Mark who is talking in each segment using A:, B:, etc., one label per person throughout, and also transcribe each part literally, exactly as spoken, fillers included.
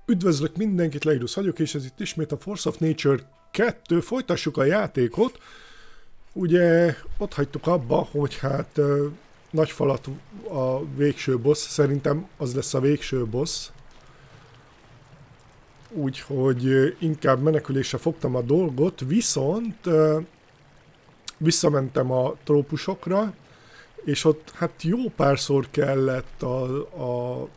A: Üdvözlök mindenkit, Leirus vagyok, és ez itt ismét a Force of Nature kettő. Folytassuk a játékot. Ugye ott hagytuk abba, hogy hát uh, nagy falat a végső boss, szerintem az lesz a végső boss. Úgyhogy uh, inkább menekülésre fogtam a dolgot, viszont uh, visszamentem a trópusokra, és ott hát jó párszor kellett a, a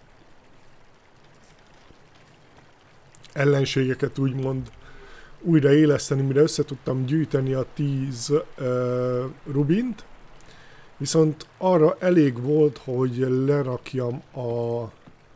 A: ellenségeket úgymond újraéleszteni, mire össze tudtam gyűjteni a tíz uh, rubint, viszont arra elég volt, hogy lerakjam a uh,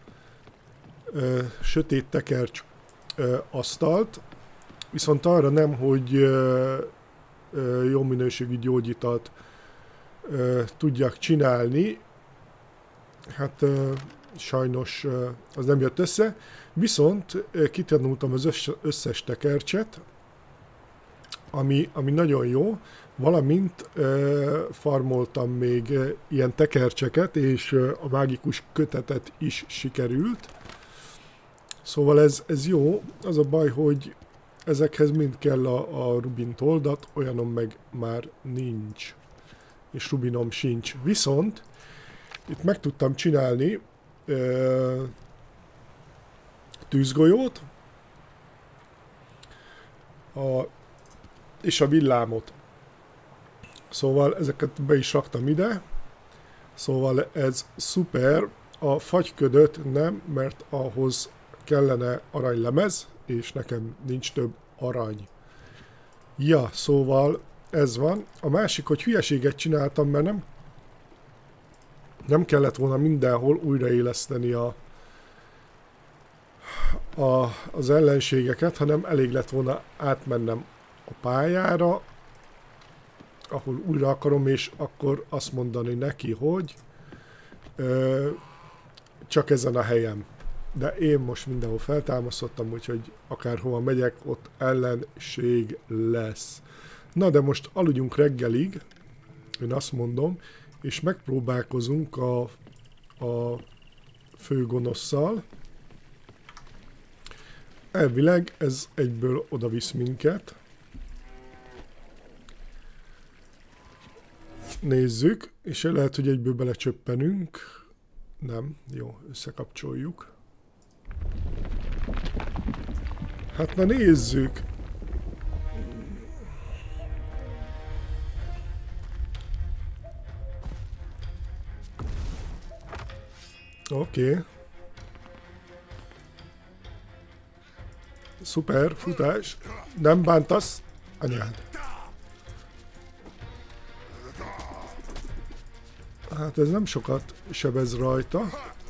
A: sötét tekercs uh, asztalt, viszont arra nem, hogy uh, uh, jó minőségű gyógyitalt uh, tudjak csinálni. Hát uh, sajnos uh, az nem jött össze. Viszont kitanultam az összes tekercset, ami, ami nagyon jó, valamint e, farmoltam még e, ilyen tekercseket, és e, a mágikus kötetet is sikerült. Szóval ez, ez jó, az a baj, hogy ezekhez mind kell a, a rubin toldat, olyanom meg már nincs, és rubinom sincs. Viszont itt meg tudtam csinálni e, tűzgolyót, a, és a villámot. Szóval ezeket be is raktam ide. Szóval ez szuper. A fagyködöt nem, mert ahhoz kellene aranylemez, és nekem nincs több arany. Ja, szóval ez van. A másik, hogy hülyeséget csináltam, mert nem, nem kellett volna mindenhol újraéleszteni a A, az ellenségeket, hanem elég lett volna átmennem a pályára, ahol újra akarom, és akkor azt mondani neki, hogy ö, csak ezen a helyen. De én most mindenhol feltámasztottam, úgyhogy akárhova megyek, ott ellenség lesz. Na de most aludjunk reggelig, én azt mondom, és megpróbálkozunk a, a főgonosszal. Elvileg ez egyből oda visz minket. Nézzük, és lehet, hogy egyből belecsöppenünk. Nem, jó, összekapcsoljuk. Hát na nézzük! Oké. Okay. Szuper, futás. Nem bántasz? Anyád. Hát ez nem sokat sebez rajta.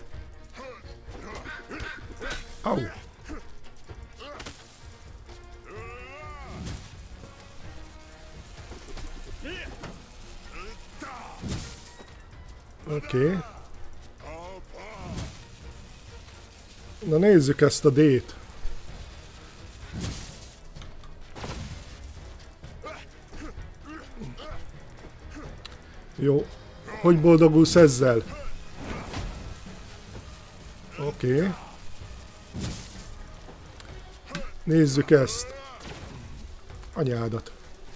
A: Au. Oké. Okay. Na nézzük ezt a D-t. Jó. Hogy boldogulsz ezzel? Oké. Okay. Nézzük ezt. Anyádat.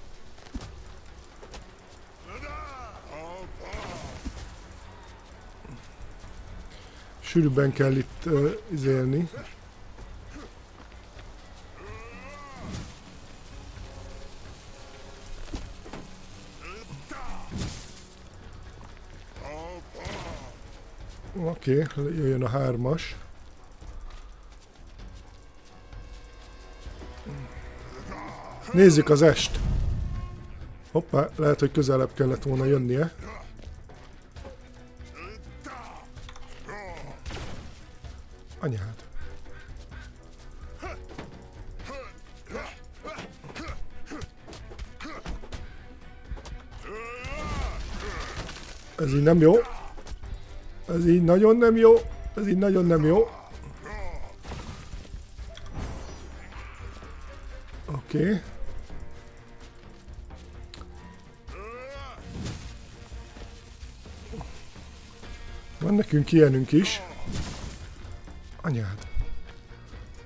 A: Sűrűbben kell itt uh, izélni. Oké, okay, jöjjön a hármas. Nézzük az est. Hoppá, lehet, hogy közelebb kellett volna jönnie. Anyád. Ez így nem jó. Ez így nagyon nem jó. Ez így nagyon nem jó. Oké. Okay. Van nekünk ilyenünk is. Anyád.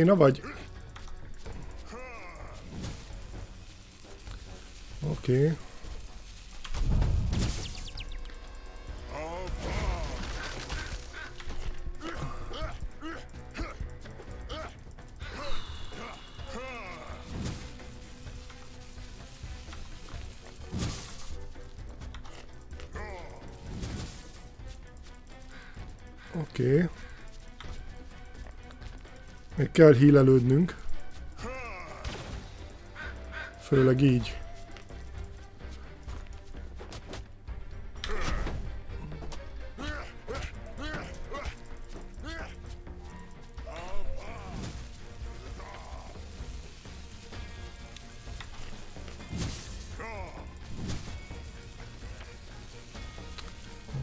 A: Béna vagy? Oké. Okay. Oké. Okay. Még kell hílelődnünk. Főleg így.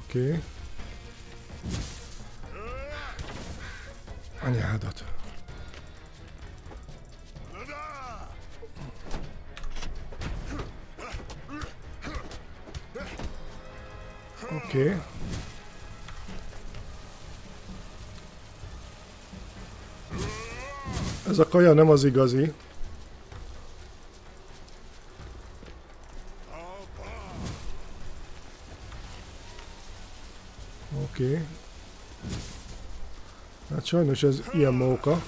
A: Oké. Okay. Anyádat. Oké. Okay. Ez a kaja nem az igazi. Oké. Okay. Hát sajnos ez ilyen móka.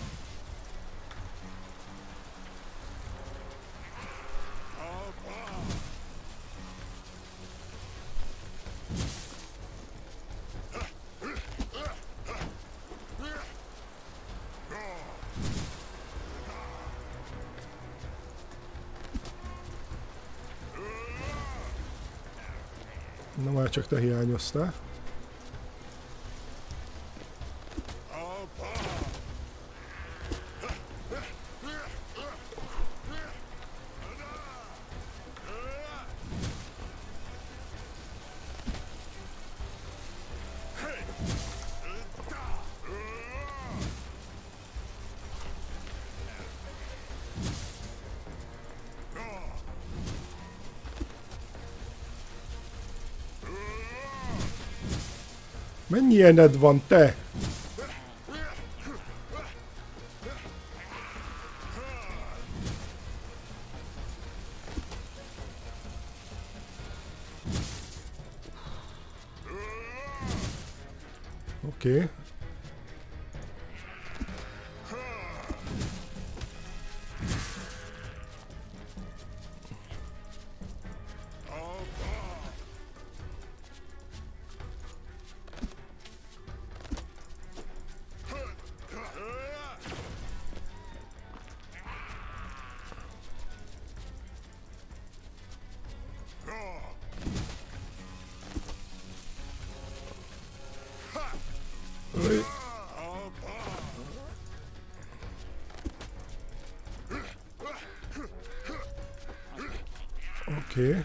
A: Na már csak te hiányoztál. Mennyi ilyened van, te? Oké. Okay. Oké.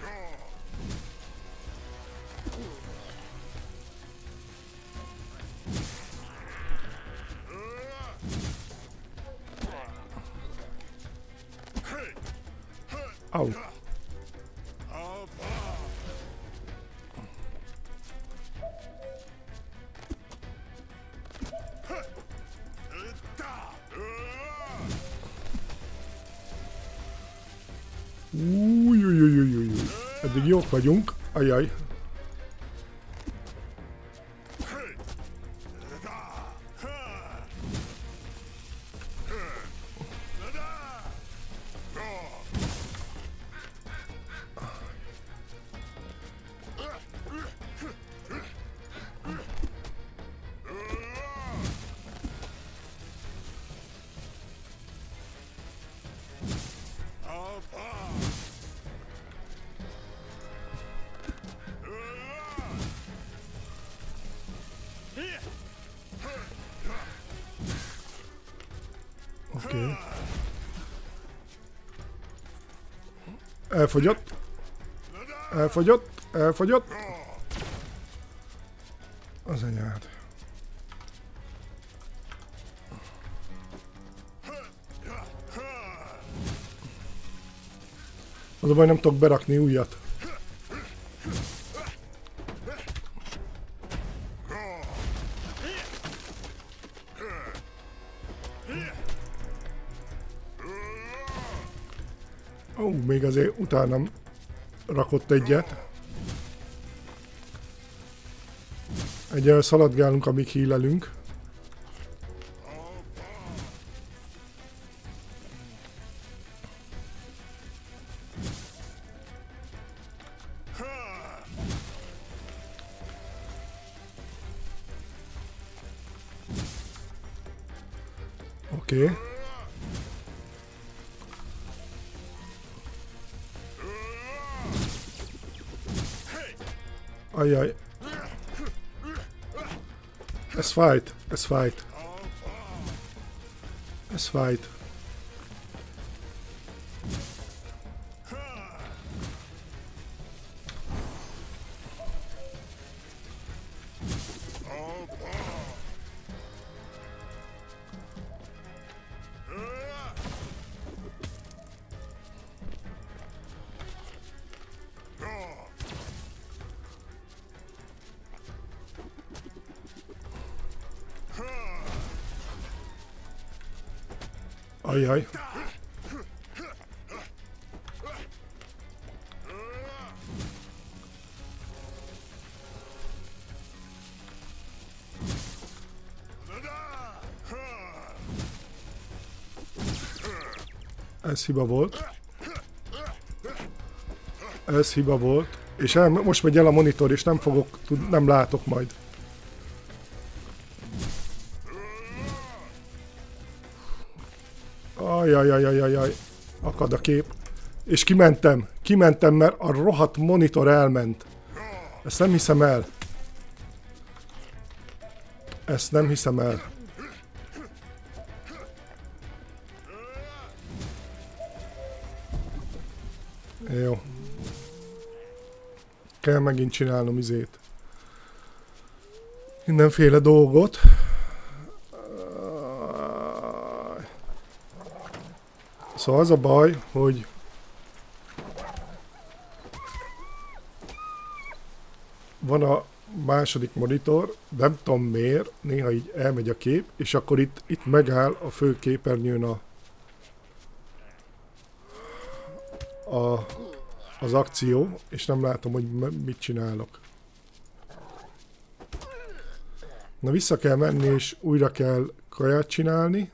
A: Au. Újjjjjjjjjjj. Eddig jók vagyunk. Ajaj. Oké. Okay. Elfogyott. Elfogyott. Elfogyott. Az anyád. Az a baj, nem tudok berakni újat. Ó, még azért utánam rakott egyet. Egyelőre szaladgálunk, amíg hílelünk. Oké. Okay. Ajjaj. Ez fájt, ez fájt. Ez fájt. Ajjaj. Ez hiba volt. Ez hiba volt. És el, most megy el a monitor, és nem fogok, tud, nem látok majd. Ajajajajajaj. Akad a kép. És kimentem. Kimentem, mert a rohadt monitor elment. Ezt nem hiszem el. Ezt nem hiszem el. Jó. Kell megint csinálnom izét. Mindenféle dolgot. Szóval az a baj, hogy van a második monitor, nem tudom miért, néha így elmegy a kép, és akkor itt, itt megáll a fő képernyőn a, a az akció, és nem látom, hogy mit csinálok. Na, vissza kell menni, és újra kell kaját csinálni.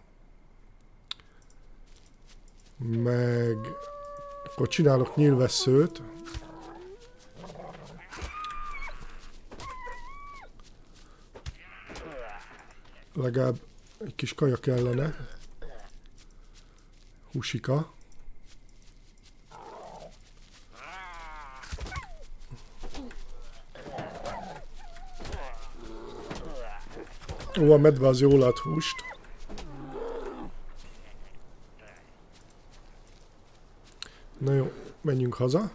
A: Meg akkor csinálok nyílvesszőt. Legalább egy kis kaja kellene. Húsika. Ó, a medve az jól ad húst. Na jó, menjünk haza.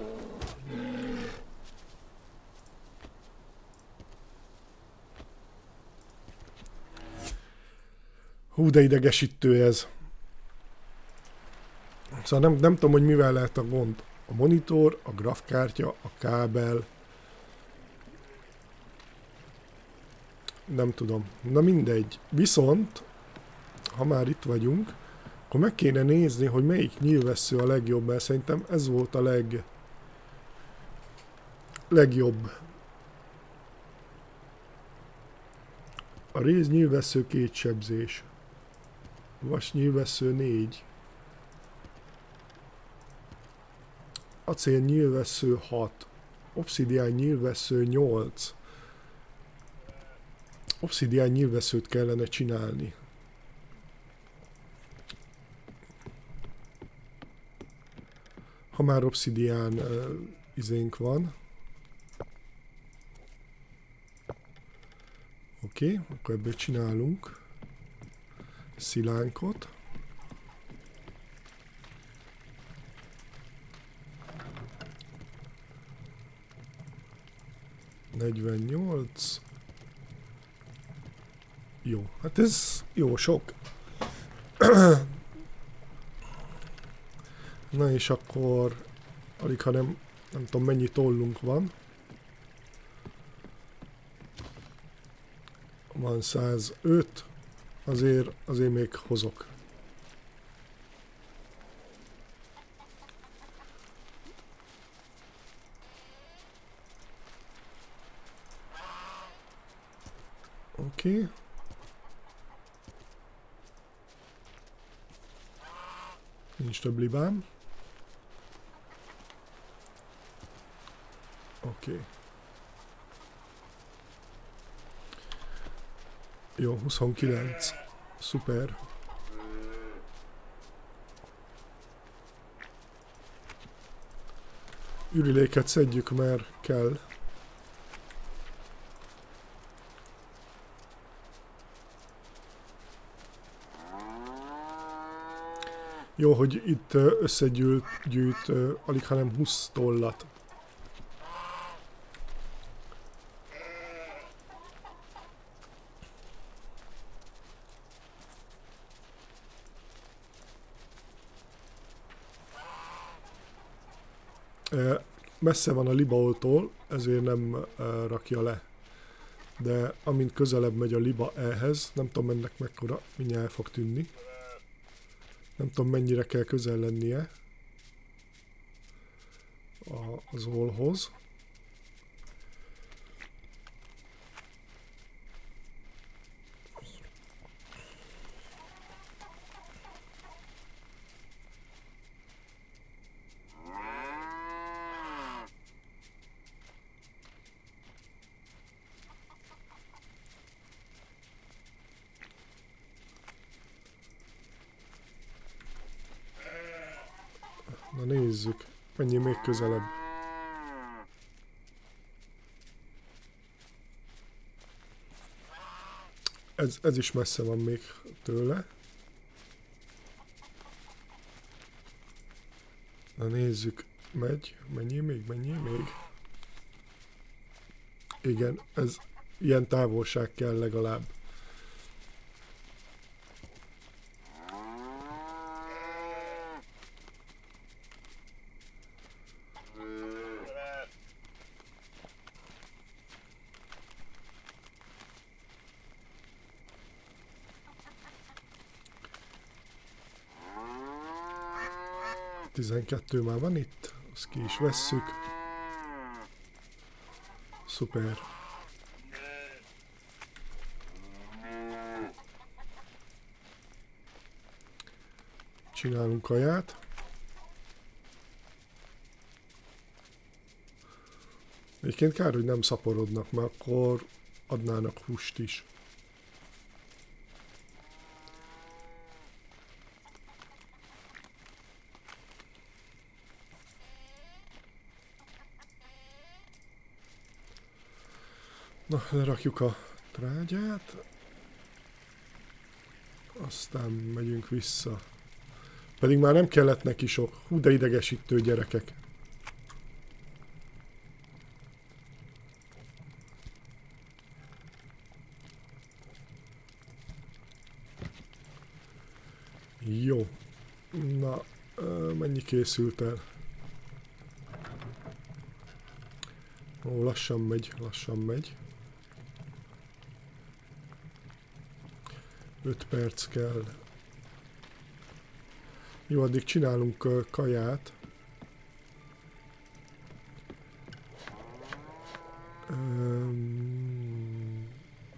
A: Hú, de idegesítő ez. Szóval nem, nem tudom, hogy mivel lehet a gond. A monitor, a grafkártya, a kábel. Nem tudom. Na mindegy. Viszont, ha már itt vagyunk, akkor meg kéne nézni, hogy melyik nyílvessző a legjobb, mert szerintem ez volt a leg... legjobb. A réz nyílvessző két sebzés. Vas nyílvessző négy. Acél nyílvessző hat. Obszidián nyílvessző nyolc. Obszidián nyílvesszőt kellene csinálni. Ha már obszidián uh, izénk van. Oké, okay, akkor ebből csinálunk szilánkot. negyvennyolc. Jó, hát ez jó sok. Na és akkor alig, ha nem, nem tudom mennyi tollunk van. Van százöt, azért, azért még hozok. Oké. Okay. Nincs több libám. Oké. Okay. Jó, huszonkilenc. Szuper. Ürüléket szedjük, mert kell. Jó, hogy itt összegyűjt gyűjt, alig hanem húsz tollat. Messze van a libaoltól, ezért nem rakja le. De amint közelebb megy a liba ehhez, nem tudom ennek mekkora, mindjárt el fog tűnni. Nem tudom, mennyire kell közel lennie az ollhoz. Na nézzük, mennyi még közelebb. Ez, ez is messze van még tőle. Na nézzük, megy, mennyi még, mennyi még. Igen, ez ilyen távolság kell legalább. tizenkettő már van itt, azt ki is vesszük. Szuper. Csinálunk kaját. Egyébként kár, hogy nem szaporodnak, mert akkor adnának húst is. Na, lerakjuk a trágyát. Aztán megyünk vissza. Pedig már nem kellett neki sok. Hú, de idegesítő gyerekek. Jó. Na, mennyi készült el? Ó, lassan megy, lassan megy. öt perc kell. Jó, addig csinálunk uh, kaját. Um,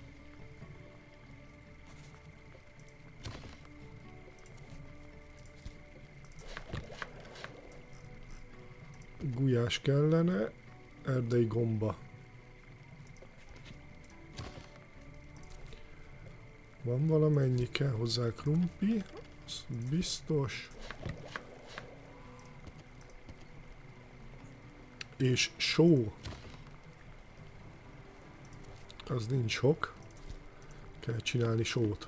A: gulyás kellene, erdei gomba. Van valamennyi, kell hozzá krumpli, az biztos. És só. Az nincs sok. Kell csinálni sót.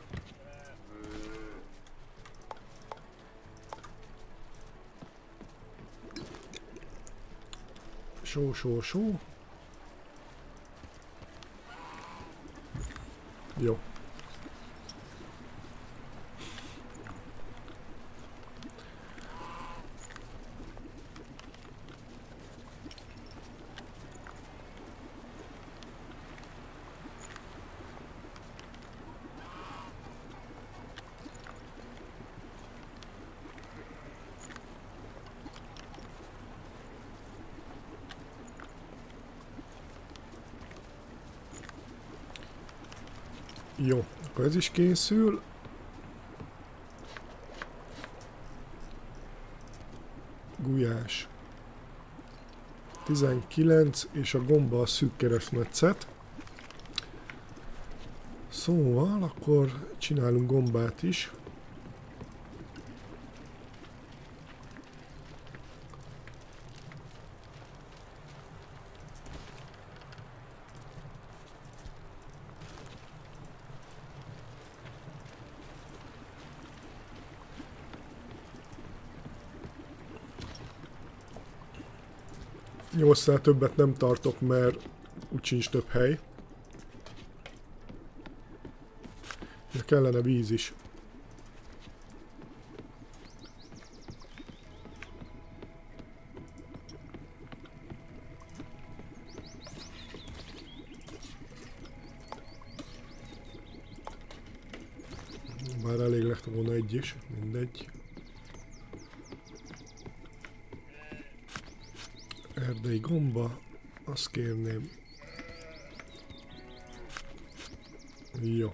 A: Só, só, só. Jó. Jó, akkor ez is készül. Gulyás. tizenkilenc, és a gomba a szűk keresztmetszet. Szóval akkor csinálunk gombát is. nyolcnál többet nem tartok, mert úgy sincs több hely. De kellene víz is. Bár elég lett volna egy is, mindegy. Erdei gomba, azt kérném. Jó.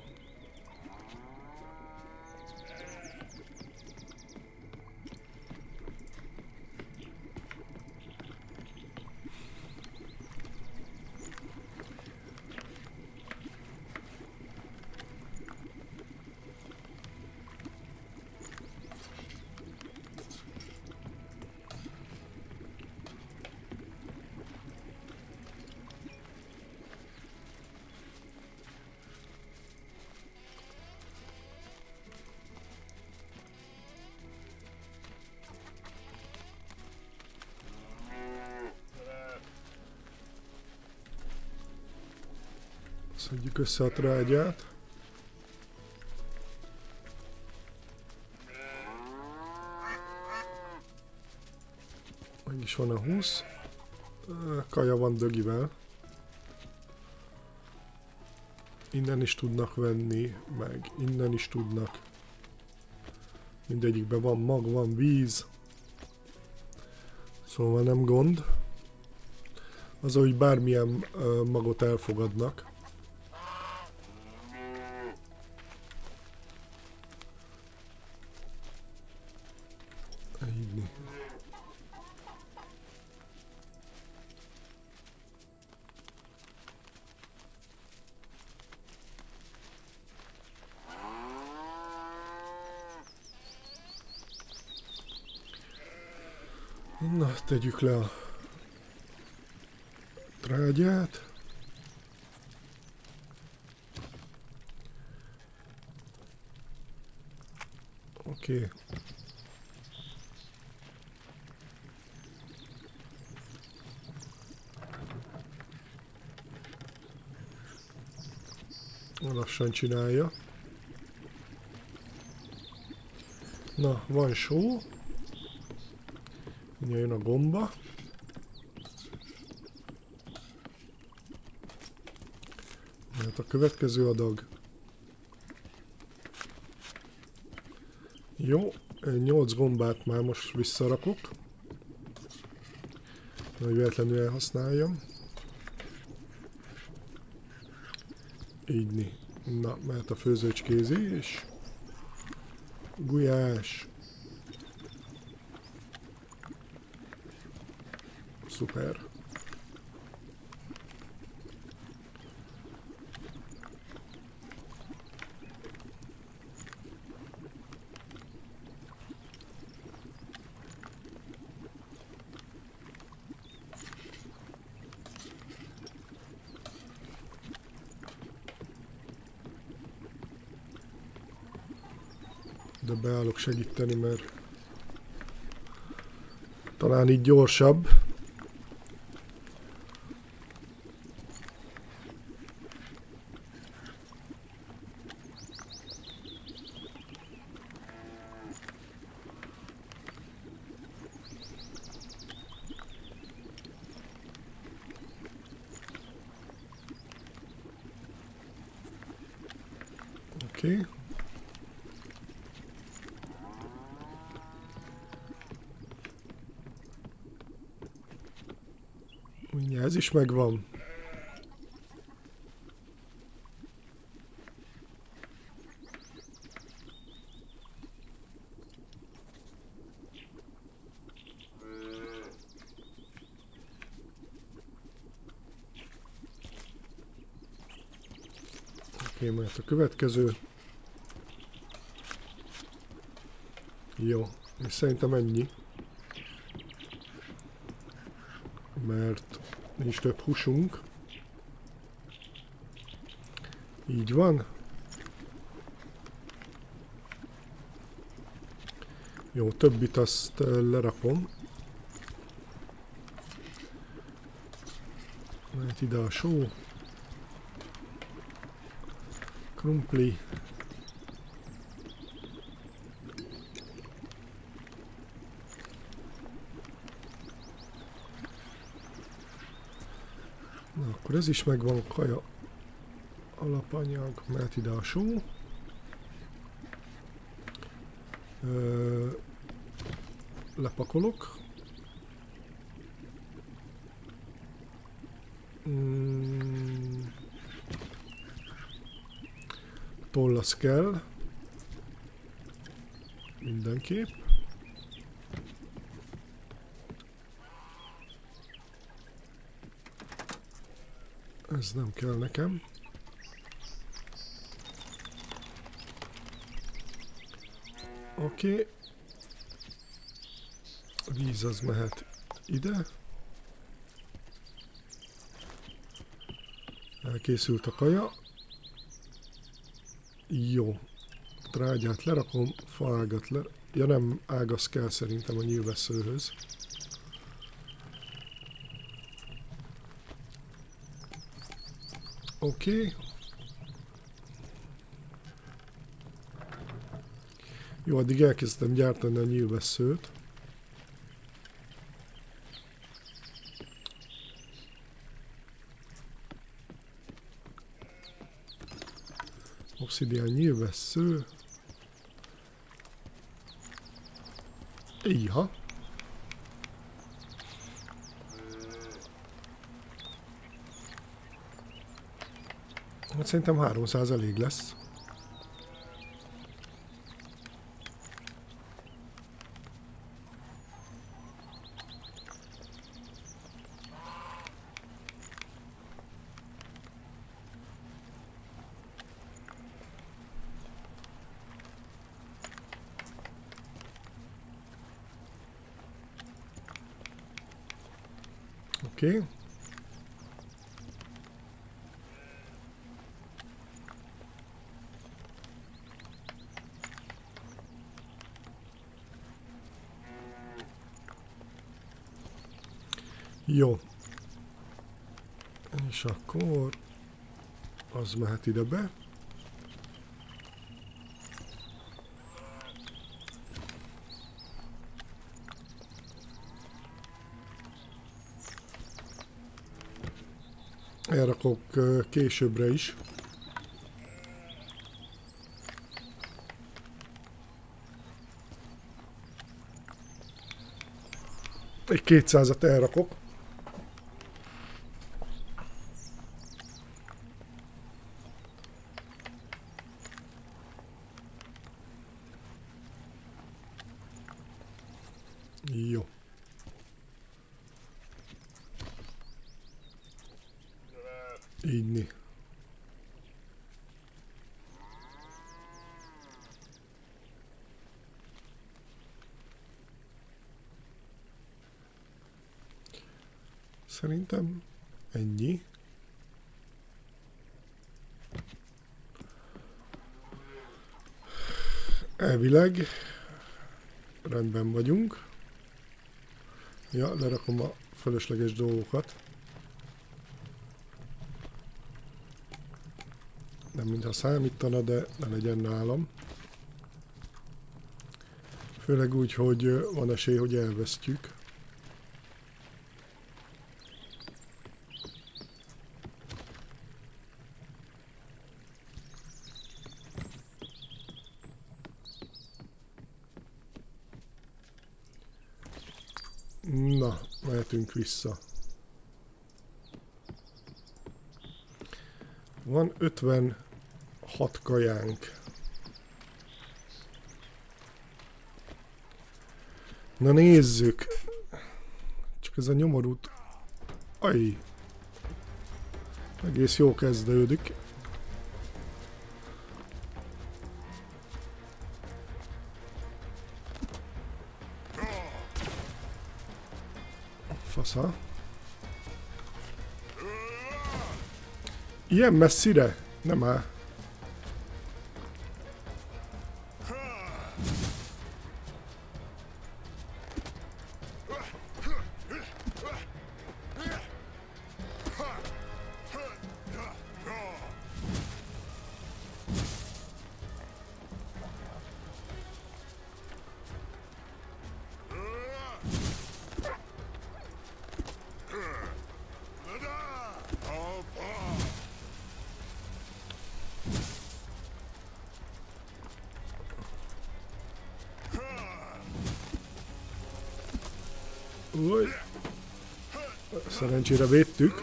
A: Szedjük össze a trágyát. Meg is van a húsz. Kaja van dögivel. Innen is tudnak venni, meg innen is tudnak. Mindegyikben van mag, van víz. Szóval nem gond. Az, hogy bármilyen uh, magot elfogadnak. Így. Na, tegyük le a trágyát. Oké. Okay. Lassan csinálja. Na, van só. Jön a gomba. Hát a következő adag. Jó, nyolc gombát már most visszarakok. Hogy véletlenül elhasználjam. Így. Na, mehet a főzőcskézés. Gulyás. Szuper. De beállok segíteni, mert talán így gyorsabb. Oké. Okay. Ugye ez is megvan. Oké, majd a következő. Jó, és szerintem ennyi. Mert nincs több húsunk. Így van. Jó, többit azt lerakom. Mehet ide a só. Krumpli. Na, akkor ez is megvan, kaja alapanyag, mehet ide a só. Ö, lepakolok. az kell. Mindenképp. Ez nem kell nekem. Oké. Okay. A víz az mehet ide. Elkészült a kaja. Jó. Trágyát lerakom, faágat le... Ja nem, ágaz kell szerintem a nyílvesszőhöz. Oké. Okay. Jó, addig elkezdtem gyártani a nyílvesszőt. Obszidián nyílvessző. Iha. Hát szerintem háromszáz elég lesz. Oké. Okay. Jó. És akkor az mehet ide be. Elrakok későbbre is. Egy kétszázat elrakok. Jó. Ígyni. Szerintem ennyi. Elvileg rendben vagyunk. Ja, lerakom a fölösleges dolgokat. Nem mintha számítana, de ne legyen nálam. Főleg úgy, hogy van esély, hogy elvesztjük. Na, mehetünk vissza. Van ötvenhat kajánk. Na nézzük. Csak ez a nyomorút. Aj. Egész jó kezdődik. Fasza. Ilyen messzire? Nem áll. Új. Szerencsére védtük.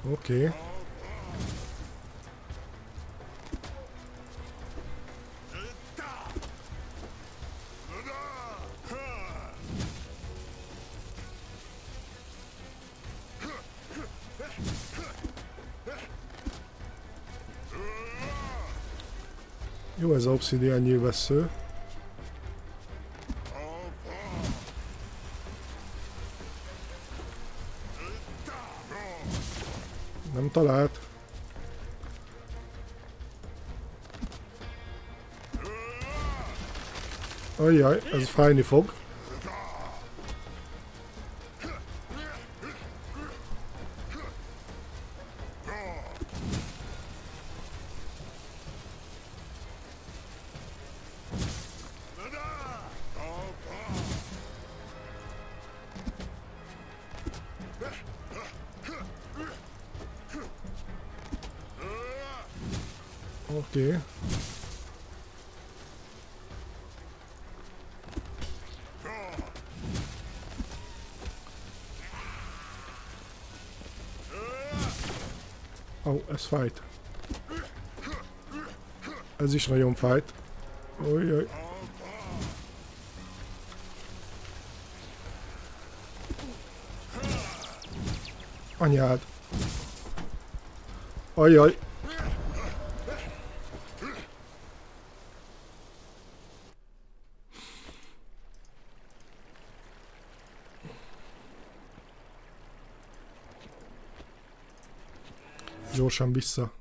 A: Oké. Okay. Jó ez az obszidián nyilvessző. Nem talált. Ajjaj, ez fájni fog. Oké. Okay. Ó, oh, ez fájt. Ez is nagyon fájt. Ujjaj. Anyád. Ajjaj. Gyorsan vissza.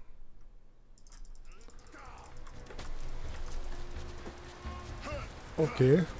A: Oké. Okay.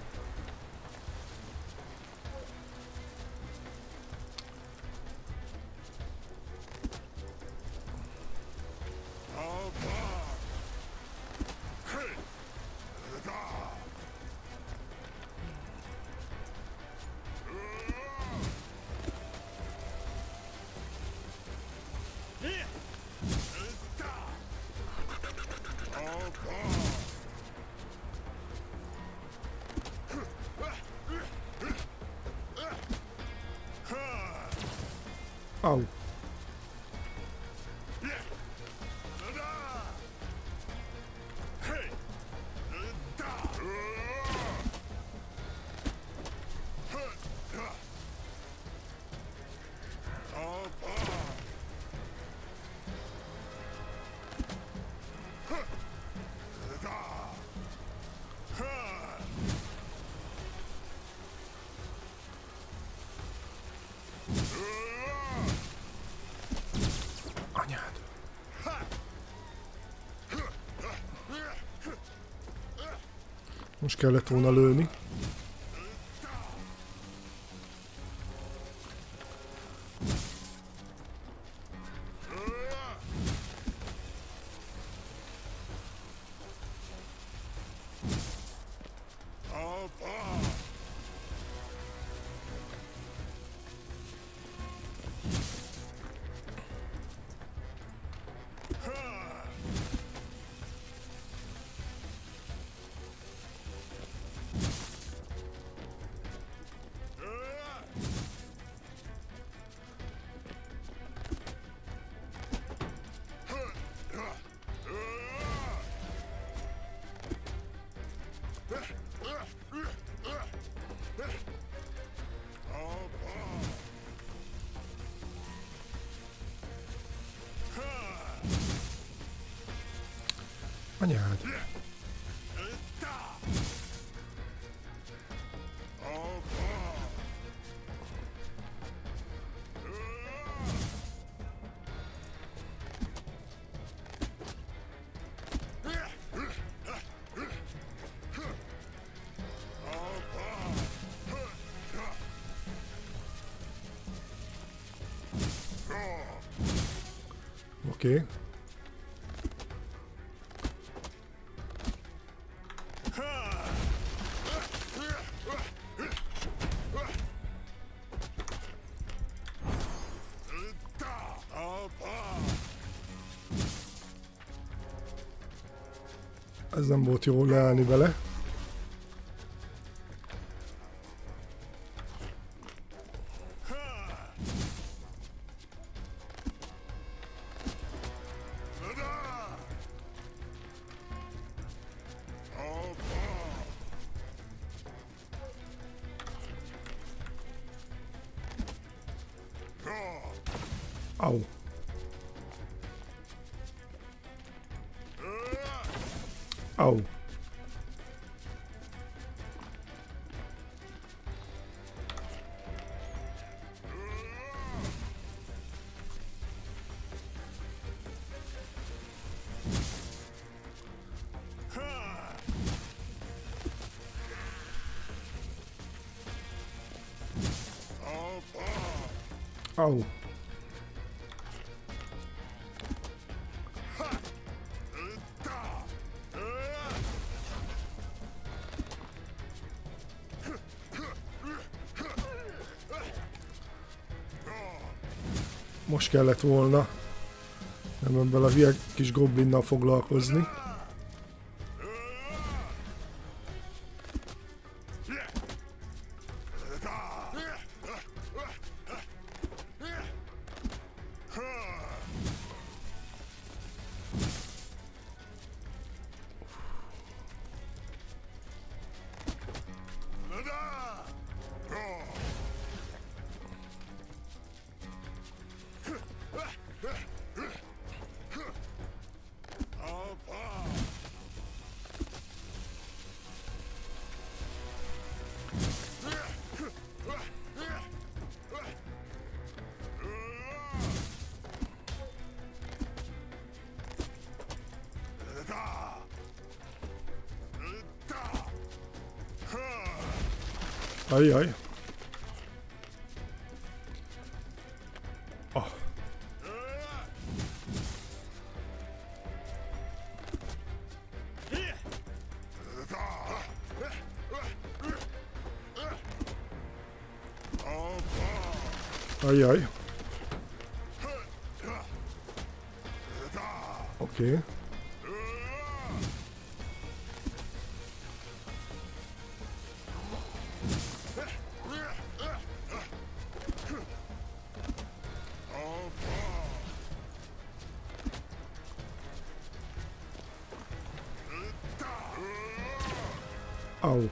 A: Au. Anyád. Most kellett volna lőni. Anyád. Oké. Okay. Ez nem volt jó leállni vele. Au. Au. Au. Most kellett volna nem ebben a hülye kis goblinnal foglalkozni. Ajjaj. Oh. Ajjaj. Oké. Okay. Au.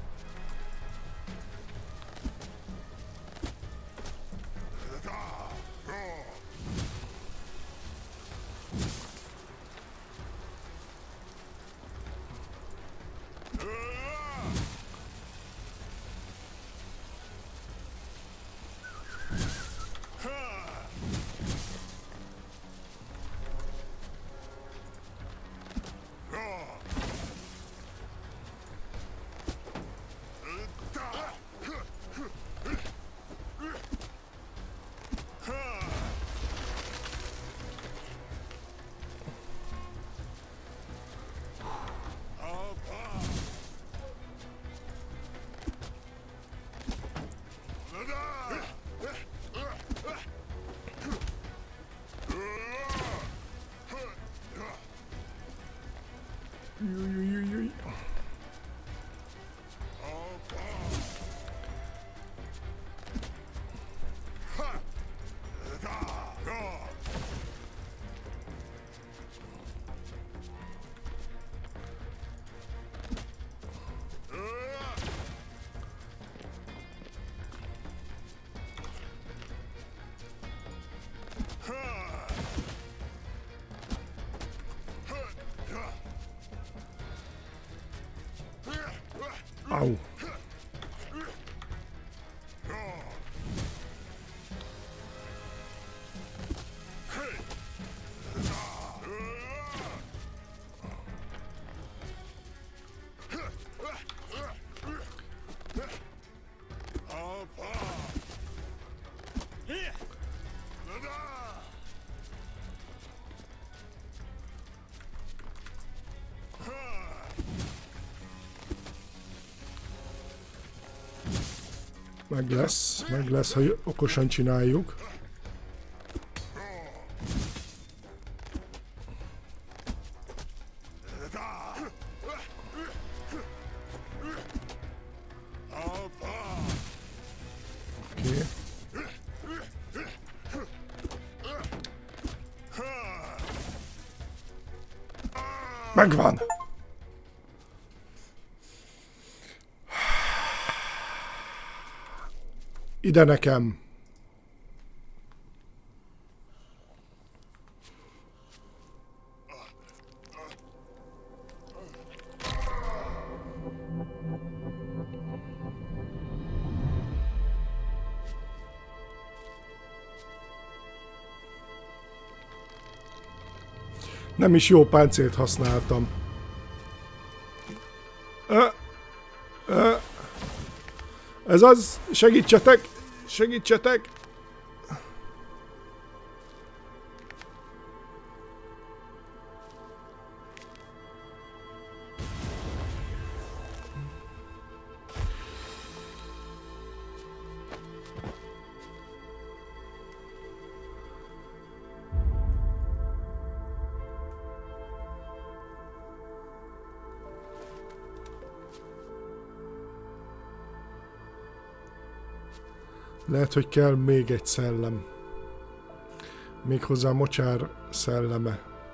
A: Au. Meg lesz, meg lesz, ha okosan csináljuk. Oké. Megvan! Ide nekem. Nem is jó páncélt használtam. Ö, ö, ez az, segítsetek! Segítsetek! Lehet, hogy kell még egy szellem. Méghozzá mocsár szelleme.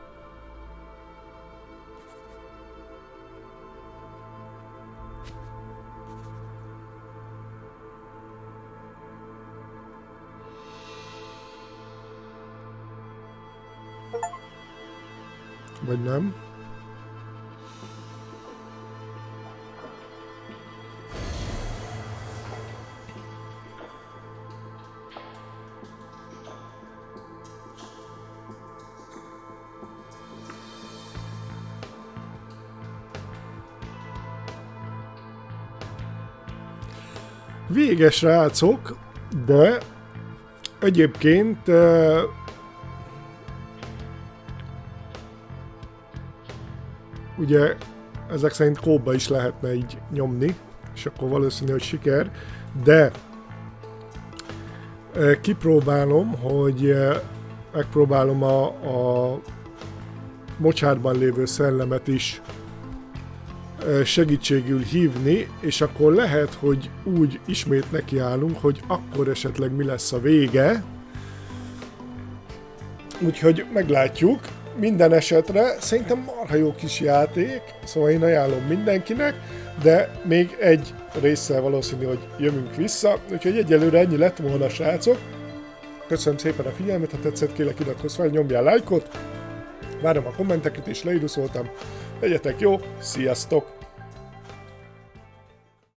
A: Vagy nem? Véges rácok, de egyébként uh, ugye ezek szerint kóba is lehetne így nyomni, és akkor valószínű, hogy siker, de uh, kipróbálom, hogy uh, megpróbálom a, a mocsárban lévő szellemet is segítségül hívni, és akkor lehet, hogy úgy ismét nekiállunk, hogy akkor esetleg mi lesz a vége. Úgyhogy meglátjuk. Minden esetre szerintem marha jó kis játék, szóval én ajánlom mindenkinek, de még egy résszel valószínű, hogy jövünk vissza. Úgyhogy egyelőre ennyi lett volna, srácok. Köszönöm szépen a figyelmet, ha tetszett, kérlek iratkozz fel, nyomjál lájkot. Várom a kommenteket és leírszoltam. Legyetek jó, sziasztok!